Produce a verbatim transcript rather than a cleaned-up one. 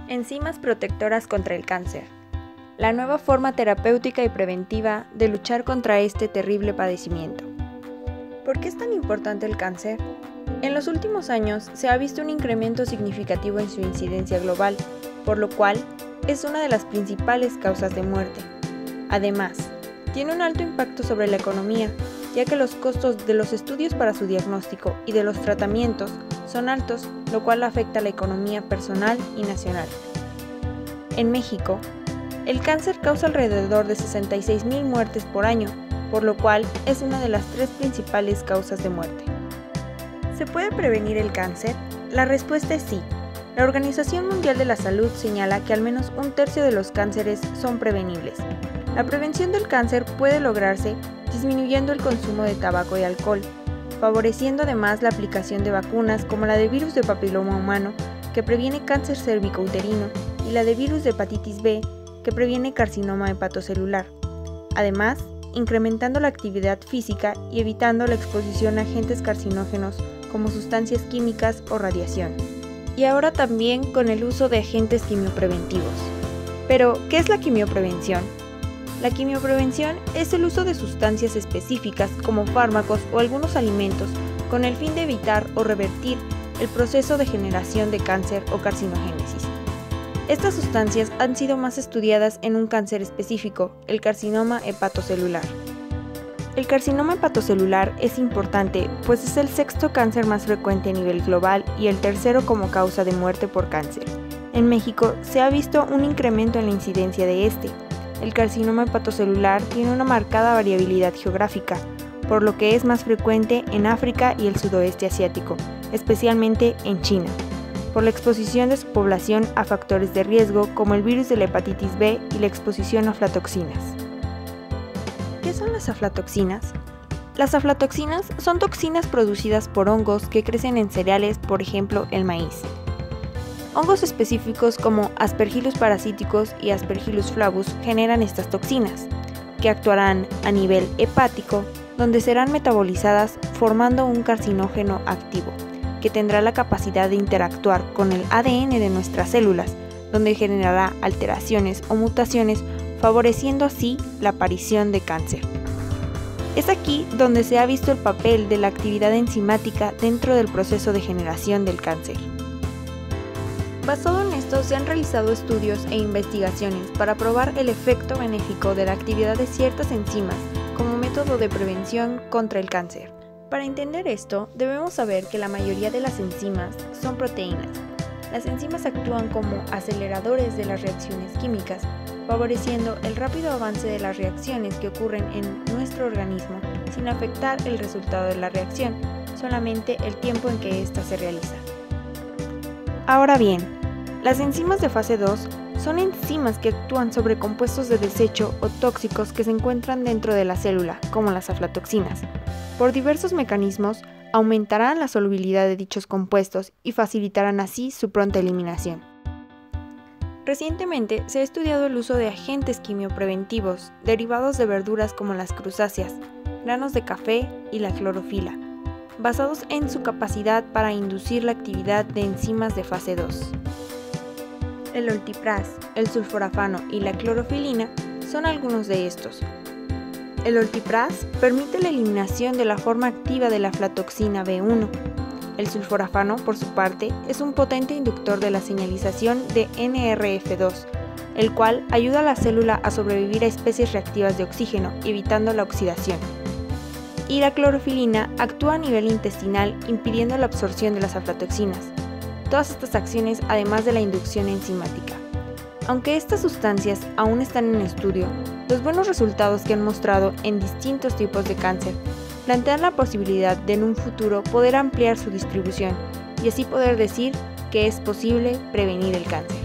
Enzimas protectoras contra el cáncer. La nueva forma terapéutica y preventiva de luchar contra este terrible padecimiento. ¿Por qué es tan importante el cáncer? En los últimos años se ha visto un incremento significativo en su incidencia global, por lo cual es una de las principales causas de muerte. Además, tiene un alto impacto sobre la economía, ya que los costos de los estudios para su diagnóstico y de los tratamientos son altos, lo cual afecta a la economía personal y nacional. En México, el cáncer causa alrededor de sesenta y seis mil muertes por año, por lo cual es una de las tres principales causas de muerte. ¿Se puede prevenir el cáncer? La respuesta es sí. La Organización Mundial de la Salud señala que al menos un tercio de los cánceres son prevenibles. La prevención del cáncer puede lograrse disminuyendo el consumo de tabaco y alcohol, favoreciendo además la aplicación de vacunas como la de virus de papiloma humano, que previene cáncer cérvico-uterino, y la de virus de hepatitis B, que previene carcinoma hepatocelular. Además, incrementando la actividad física y evitando la exposición a agentes carcinógenos como sustancias químicas o radiación. Y ahora también con el uso de agentes quimiopreventivos. Pero, ¿qué es la quimioprevención? La quimioprevención es el uso de sustancias específicas como fármacos o algunos alimentos con el fin de evitar o revertir el proceso de generación de cáncer o carcinogénesis. Estas sustancias han sido más estudiadas en un cáncer específico, el carcinoma hepatocelular. El carcinoma hepatocelular es importante, pues es el sexto cáncer más frecuente a nivel global y el tercero como causa de muerte por cáncer. En México se ha visto un incremento en la incidencia de este. El carcinoma hepatocelular tiene una marcada variabilidad geográfica, por lo que es más frecuente en África y el sudoeste asiático, especialmente en China, por la exposición de su población a factores de riesgo como el virus de la hepatitis B y la exposición a aflatoxinas. ¿Qué son las aflatoxinas? Las aflatoxinas son toxinas producidas por hongos que crecen en cereales, por ejemplo el maíz. Hongos específicos como Aspergillus parasiticus y Aspergillus flavus generan estas toxinas, que actuarán a nivel hepático, donde serán metabolizadas formando un carcinógeno activo, que tendrá la capacidad de interactuar con el A D N de nuestras células, donde generará alteraciones o mutaciones, favoreciendo así la aparición de cáncer. Es aquí donde se ha visto el papel de la actividad enzimática dentro del proceso de generación del cáncer. Basado en esto, se han realizado estudios e investigaciones para probar el efecto benéfico de la actividad de ciertas enzimas como método de prevención contra el cáncer. Para entender esto, debemos saber que la mayoría de las enzimas son proteínas. Las enzimas actúan como aceleradores de las reacciones químicas, favoreciendo el rápido avance de las reacciones que ocurren en nuestro organismo sin afectar el resultado de la reacción, solamente el tiempo en que ésta se realiza. Ahora bien, las enzimas de fase dos son enzimas que actúan sobre compuestos de desecho o tóxicos que se encuentran dentro de la célula, como las aflatoxinas. Por diversos mecanismos, aumentarán la solubilidad de dichos compuestos y facilitarán así su pronta eliminación. Recientemente se ha estudiado el uso de agentes quimiopreventivos derivados de verduras como las cruzáceas, granos de café y la clorofila, basados en su capacidad para inducir la actividad de enzimas de fase dos. El oltipraz, el sulforafano y la clorofilina son algunos de estos. El oltipraz permite la eliminación de la forma activa de la aflatoxina B uno. El sulforafano, por su parte, es un potente inductor de la señalización de N R F dos, el cual ayuda a la célula a sobrevivir a especies reactivas de oxígeno, evitando la oxidación. Y la clorofilina actúa a nivel intestinal impidiendo la absorción de las aflatoxinas. Todas estas acciones además de la inducción enzimática. Aunque estas sustancias aún están en estudio, los buenos resultados que han mostrado en distintos tipos de cáncer plantean la posibilidad de en un futuro poder ampliar su distribución y así poder decir que es posible prevenir el cáncer.